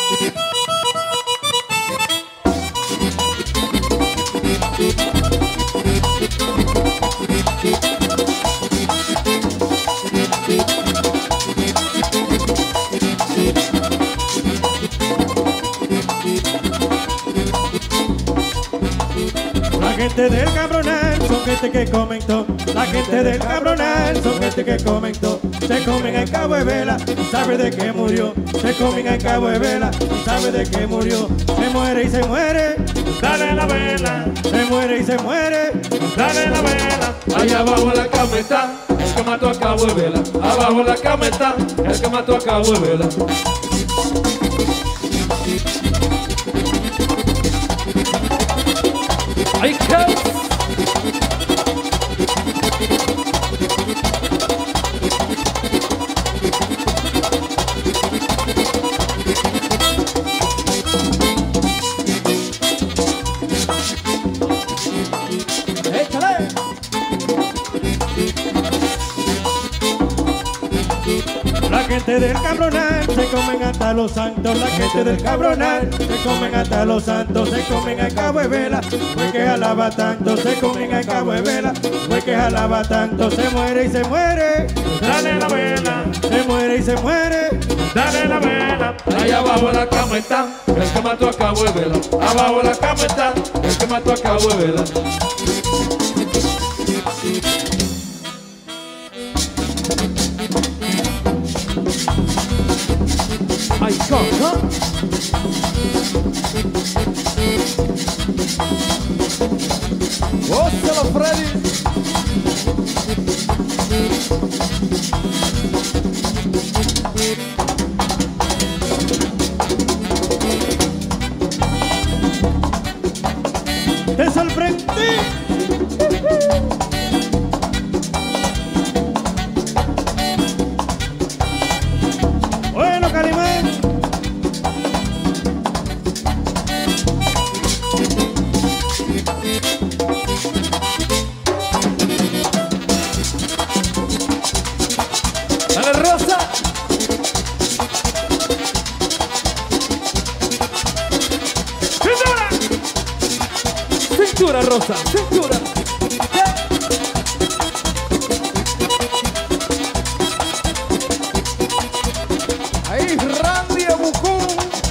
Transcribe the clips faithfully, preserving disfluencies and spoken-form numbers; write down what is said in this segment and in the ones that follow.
La gente del cabronal son gente que comentó. La gente del cabronal son gente que comentó. Se comen en Cabo de Vela y sabe de qué murió. Se comen en Cabo de Vela y sabe de qué murió. Se muere y se muere, Dale la vela, se muere y se muere. dale la vela. Allá abajo la cama está el que mató a Cabo de Vela. Abajo la cama está el que mató a Cabo de Vela. ¡Ay, qué! ¡Échale! La gente del cabronal se comen hasta los santos. La gente del cabronal se comen hasta los santos. Se comen a Cabo de Vela, fue que jalaba tanto. Se comen a Cabo de Vela, fue que jalaba tanto. Se muere y se muere, Dale la vela, se muere y se muere. dale la vela. Allá abajo la cama está el que mató a Cabo de Vela. Abajo la cama está el que mató a Cabo de Vela. ¡Ay, coco! ¡Óselo, Freddy! ¡Te sorprendí! Bueno, Calimán. Dale, Rosa. ¡Cintura! Cintura, Rosa, cintura. Ahí, Randy Abucú.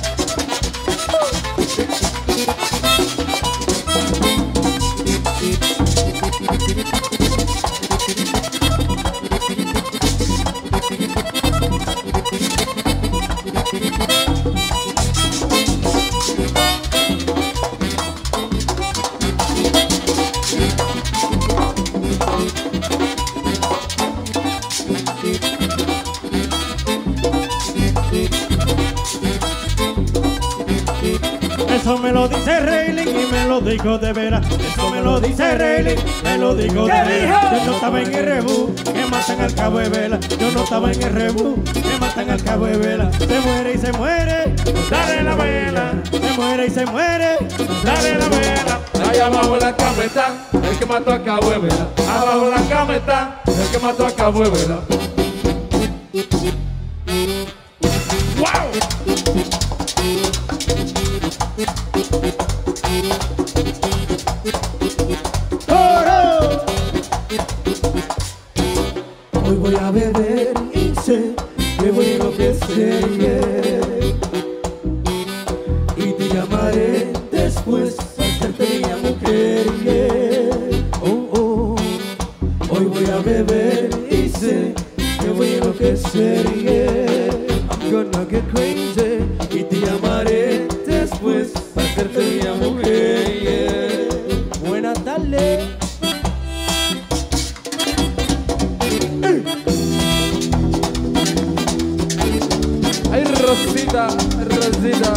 Eso me lo dice Rayleigh y me lo dijo de veras. Eso me lo dice Rayleigh, me lo dijo de veras. Yo no estaba en el rebú, que matan al Cabo de Vela. Yo no estaba en el rebú, que matan al Cabo de Vela. Se muere y se muere, Dale la vela, se muere y se muere. dale la vela. Allá abajo la cama está el que mató a Cabo de Vela. Abajo la cama está el que mató a Cabo de Vela. ¡Wow! ¡Oro! Hoy voy a beber y sé que voy a enloquecer, yeah. Y te llamaré después para hacerte mi mujer, yeah. Oh, oh. Hoy voy a beber y sé que voy a enloquecer, yeah. I'm gonna get crazy y te llamaré después para hacerte mi mujer, yeah. Buenas tardes. ¡Ay, Rosita, Rosita!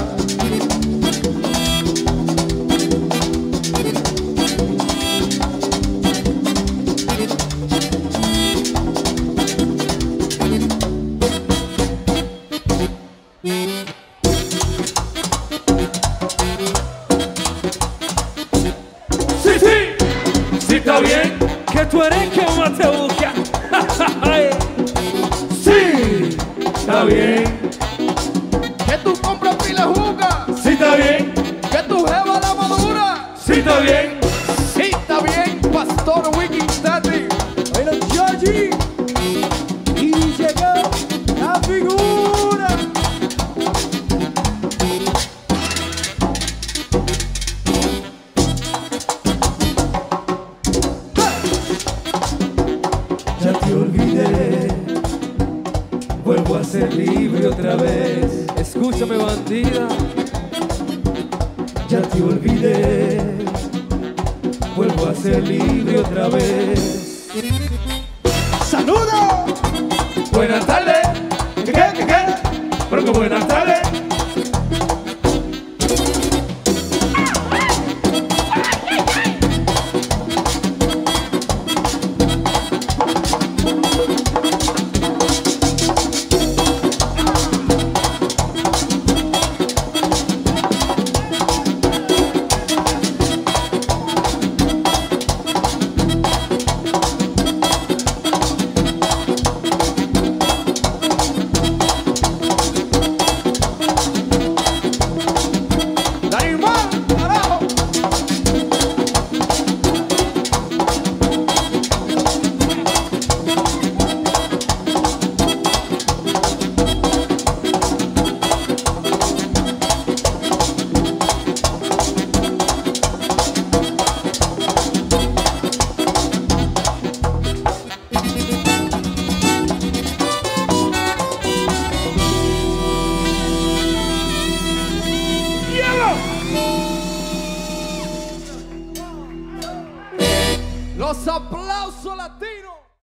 ¡Sí, sí! ¡Sí está bien! ¡Que tú eres como te busca! ¡Sí! ¡Está bien! Que tú compras pila de juca. Sí está bien, Que tu jeva la madura. sí está bien. Sí está bien, Pastor Wiki Tati. Bueno, Georgie, y llegó la figura. Ya te olvidé, vuelvo a ser libre otra vez. Escúchame, bandida. Ya te olvidé, vuelvo a ser libre otra vez. ¡Saludos! Buenas tardes. ¿Qué, qué, qué, qué? Pero que buenas tardes.